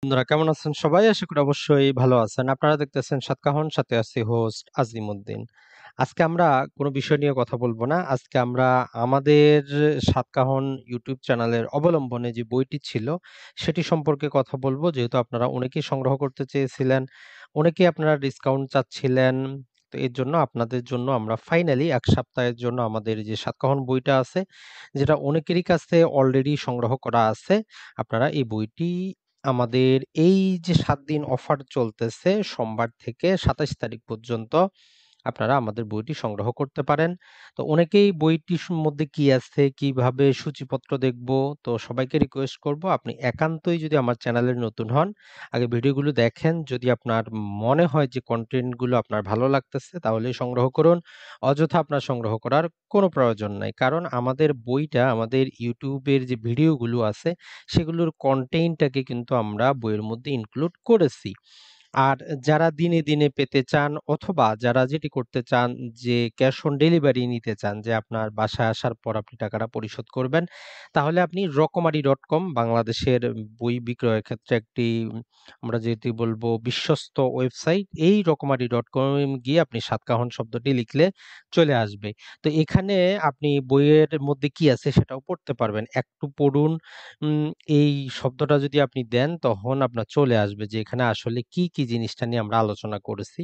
বন্ধুরা কেমন আছেন সবাই? আশা করি অবশ্যই ভালো আছেন। আপনারা দেখতেছেন সাতকাহন, সাথে আছি হোস্ট আজিমুদ্দিন। আজকে আমরা কোনো বিষয় নিয়ে কথা বলবো না। আজকে আমরা আমাদের সাতকাহন ইউটিউব চ্যানেলের অবলম্বনে যে বইটি ছিল সেটি সম্পর্কে কথা বলবো। যেহেতু আপনারা অনেকেই সংগ্রহ করতে চেয়েছিলেন, অনেকেই আপনারা ডিসকাউন্ট চাচ্ছিলেন। তো এর জন্য আপনাদের জন্য আমরা ফাইনালি ১ সপ্তাহের জন্য আমাদের যে সাতকাহন বইটা আছে, যেটা অনেকেরই কাছে অলরেডি সংগ্রহ করা আছে, আপনারা এই বইটি আমাদের এই যে ৭ দিন অফার চলতেছে সোমবার থেকে ২৭ তারিখ পর্যন্ত আপনারা আমাদের বইটি সংগ্রহ করতে পারেন। তো অনেকেই বইটির মধ্যে কি আছে, কিভাবে সূচিপত্র দেখব, তো সবাইকে রিকোয়েস্ট করব আপনি একান্তই যদি আমার চ্যানেলে নতুন হন, আগে ভিডিওগুলো দেখেন। যদি আপনার মনে হয় যে কনটেন্ট গুলো আপনার ভালো লাগতেছে তাহলেই সংগ্রহ করুন। অযথা আপনার সংগ্রহ করার কোনো প্রয়োজন নাই। কারণ আমাদের বইটা আমাদের ইউটিউবের যে ভিডিওগুলো আছে সেগুলোর কনটেন্টটাকে কিন্তু আমরা বইয়ের মধ্যে ইনক্লুড করেছি। আর যারা দিনে, দিনে পেতে চান অথবা যারা যেটি করতে চান যে ক্যাশ অন ডেলিভারি নিতে চান, যে আপনার বাসায় আসার পর আপনি টাকাটা পরিশোধ করবেন, তাহলে আপনি রকমারি.com বাংলাদেশের বই বিক্রয়ের ক্ষেত্রে একটি আমরা যেটি বলবো বিশ্বস্ত ওয়েবসাইট। এই রকমারি.com গিয়ে আপনি সাতকাহন শব্দটি লিখলে চলে আসবে। তো এখানে আপনি বইয়ের মধ্যে কি আছে সেটাও পড়তে পারবেন। একটু পড়ুন। উম এই শব্দটা যদি আপনি দেন তখন আপনার চলে আসবে যে এখানে আসলে কি, কি জিনিসটা নিয়ে আমরা আলোচনা করেছি।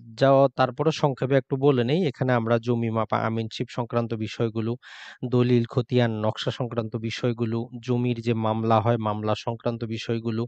তারপরে সংক্ষেপে একটু বলে নেই। এখানে আমরা জমি মাপা, আমিনশিপ সংক্রান্ত বিষয়গুলো, দলিল, খতিয়ান, নকশা সংক্রান্ত বিষয়গুলো, জমির যে মামলা হয়, মামলা সংক্রান্ত বিষয়গুলো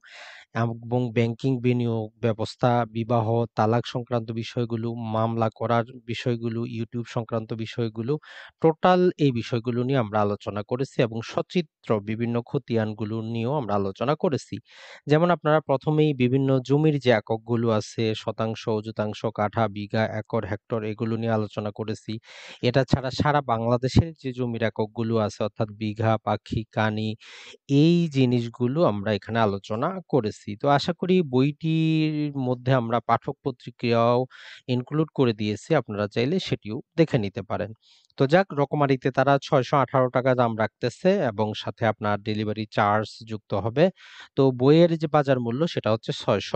এবং ব্যাংকিং বিনিয়োগ ব্যবস্থা, বিবাহ, তালাক সংক্রান্ত বিষয়গুলো, মামলা করার বিষয়গুলো, ইউটিউব সংক্রান্ত বিষয়গুলো, টোটাল এই বিষয়গুলো নিয়ে আমরা আলোচনা করেছি এবং সচিত্র বিভিন্ন খতিয়ানগুলো নিয়েও আমরা আলোচনা করেছি। যেমন আপনারা প্রথমেই বিভিন্ন জমির যে এককগুলো আছে, শতাংশ, অযুতাংশ, কাঠা, বিঘা, একর, হেক্টর, এগুলো নিয়ে আলোচনা করেছি। এটা ছাড়া সারা বাংলাদেশের যে জমির এককগুলো আছে অর্থাৎ বিঘা, পাখি, কানি, এই জিনিসগুলো আমরা এখানে আলোচনা করেছি। তো আশা করি বইটির মধ্যে আমরা পাঠক পত্রিকাও ইনক্লুড করে দিয়েছি। আপনারা চাইলে সেটিও দেখে নিতে পারেন। তো যাক, রকমারিতে তারা ৳৬১৮ দাম রাখতেছে এবং সাথে আপনার ডেলিভারি চার্জ যুক্ত হবে। তো বইয়ের যে বাজার মূল্য সেটা হচ্ছে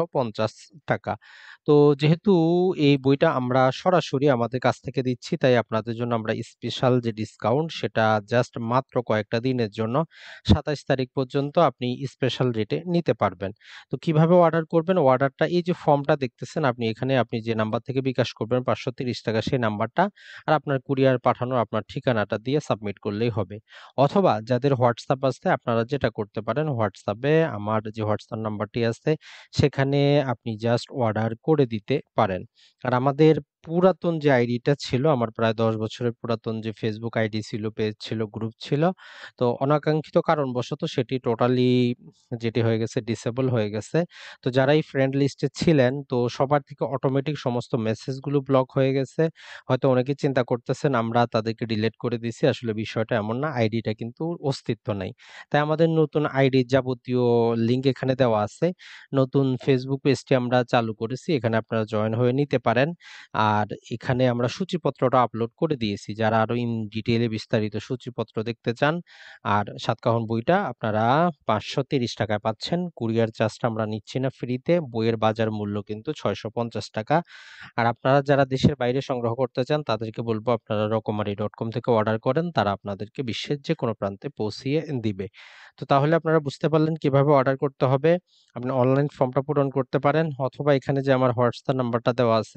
৳৬৫০। তো যেহেতু এই বইটা আমরা সরাসরি আমাদের কাছ থেকে দিচ্ছি, তাই আপনাদের জন্য আমরা স্পেশাল যে ডিসকাউন্ট সেটা জাস্ট মাত্র কয়েকটা দিনের জন্য ২৭ তারিখ পর্যন্ত আপনি স্পেশাল রেটে নিতে পারবেন। তো কিভাবে অর্ডার করবেন? অর্ডারটা এই যে ফর্মটা দেখতেছেন আপনি, এখানে আপনি যে নাম্বার থেকে বিকাশ করবেন ৳৫৩০ সেই নাম্বারটা আর আপনার কুরিয়ার পাঠানোর আপনার ঠিকানাটা দিয়ে সাবমিট করলেই হবে। অথবা যাদের WhatsApp আছে আপনারা যেটা করতে পারেন, WhatsApp এ আমার যে WhatsApp নাম্বারটি আছে সেখানে আপনি জাস্ট অর্ডার করে দিতে পারেন। আর আমাদের পুরাতন যে আইডিটা ছিল, আমার প্রায় ১০ বছরের পুরাতন যে Facebook আইডি ছিল, পেজ ছিল, গ্রুপ ছিল, তো অনাকাঙ্ক্ষিত কারণবশত সেটি টোটালি যেটি হয়ে গেছে ডিসেবল হয়ে গেছে। তো যারা এই ফ্রেন্ড লিস্টে ছিলেন তো সবার থেকে অটোমেটিক সমস্ত মেসেজগুলো ব্লক হয়ে গেছে। হয়তো অনেকে চিন্তা করতেছেন আমরা তাদেরকে ডিলিট করে দিছি। আসলে বিষয়টা এমন না। আইডিটা কিন্তু অস্তিত্ব নাই। তাই আমাদের নতুন আইডির যাবতীয় লিংক এখানে দেওয়া আছে। নতুন Facebook পেজটি আমরা চালু করেছি। এখানে আপনারা জয়েন হয়ে নিতে পারেন। আর এখানে আমরা সূচিপত্রটা আপলোড করে দিয়েছি। যারা আরো ইন ডিটেইলে বিস্তারিত সূচিপত্র দেখতে চান, আর সাতকাহন বইটা আপনারা ৳৫৩০ পাচ্ছেন। কুরিয়ার চার্জটা আমরা নিচ্ছি না ফ্রিতে। বইয়ের বাজার মূল্য কিন্তু ৳৬৫০। আর আপনারা যারা দেশের বাইরে সংগ্রহ করতে চান তাদেরকে বলব আপনারা রকমারি.com থেকে অর্ডার করেন। তারা আপনাদেরকে বিশ্বের যেকোনো প্রান্তে পৌঁছিয়ে দিবে। তো তাহলে আপনারা বুঝতে পারলেন কিভাবে অর্ডার করতে হবে। আপনি অনলাইন ফর্মটা পূরণ করতে পারেন অথবা এখানে যে আমার হোয়াটসঅ্যাপ নাম্বারটা দেওয়া আছে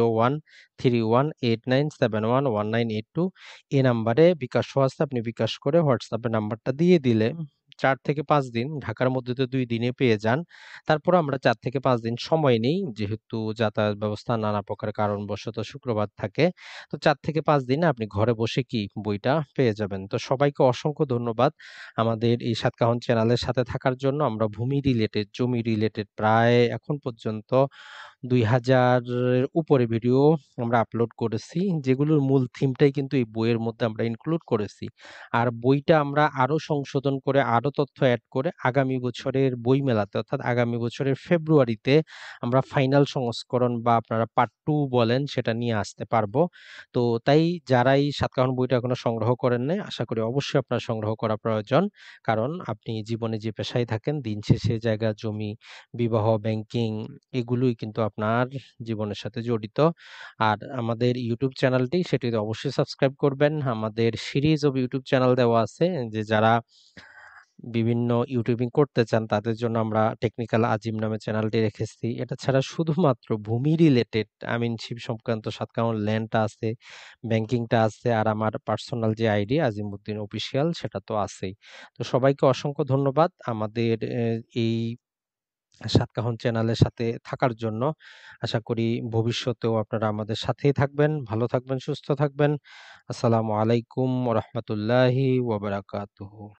013189711982, এই নাম্বারে বিকাশও আছে। আপনি বিকাশ করে হোয়াটসঅ্যাপে নাম্বারটা দিয়ে দিলে ৪ থেকে ৫ দিন, ঢাকার মধ্যে তো ২ দিনে পেয়ে যান। তারপরও আমরা ৪ থেকে ৫ দিন সময় নেই। যেহেতু যাতায়াত ব্যবস্থা নানা প্রকার কারণবশত শুক্রবার থাকে। তো ৪ থেকে ৫ দিনে আপনি ঘরে বসে কি বইটা পেয়ে যাবেন। তো সবাইকে অসংখ্য ধন্যবাদ আমাদের এই সাতকাহন চ্যানেলের সাথে থাকার জন্য। আমরা ভূমি রিলেটেড, জমি রিলেটেড প্রায় এখন পর্যন্ত 2000 এর উপরে ভিডিও আমরা আপলোড করেছি, যেগুলোর মূল থিমটাই কিন্তু এই বইয়ের মধ্যে আমরা ইনক্লুড করেছি। আর বইটা আমরা আরো সংশোধন করে, আরো তথ্য এড করে আগামী বছরের বইমেলাতে, অর্থাৎ আগামী বছরের ফেব্রুয়ারিতে আমরা ফাইনাল সংস্করণ বা আপনারা পার্ট 2 বলেন, সেটা নিয়ে আসতে পারবো। তো তাই যারাই সাতকাহন বইটা এখনো সংগ্রহ করেন নাই, আশা করি অবশ্যই আপনার সংগ্রহ করা প্রয়োজন। কারণ আপনি জীবনে যে পেশায় থাকেন, দিন শেষে জায়গা জমি, বিবাহ, ব্যাংকিং, এগুলোই কিন্তু আপনার জীবনের সাথে জড়িত। আর আমাদের ইউটিউব চ্যানেলটি, সেটিতে অবশ্যই সাবস্ক্রাইব করবেন। আমাদের সিরিজ অফ ইউটিউব চ্যানেল দেওয়া আছে, যে যারা বিভিন্ন ইউটিউবিং করতে চান তাদের জন্য আমরা টেকনিক্যাল আজিম নামে চ্যানেলটি রেখেছি। এটা ছাড়া শুধুমাত্র ভূমি রিলেটেড আমিনশিপ সংক্রান্ত সাতকাহন ল্যান্ডটা আছে, ব্যাংকিংটা আছে, আর আমার পার্সোনাল যে আইডি আজিমউদ্দিন অফিসিয়াল, সেটা তো আছেই। তো সবাইকে অসংখ্য ধন্যবাদ আমাদের এই সাতকাহন চ্যানেলের সাথে থাকার জন্য। আশা করি ভবিষ্যতেও আপনারা আমাদের সাথেই থাকবেন। ভালো থাকবেন, সুস্থ থাকবেন। আসসালামু আলাইকুম ওয়া রাহমাতুল্লাহি ওয়া বারাকাতুহু।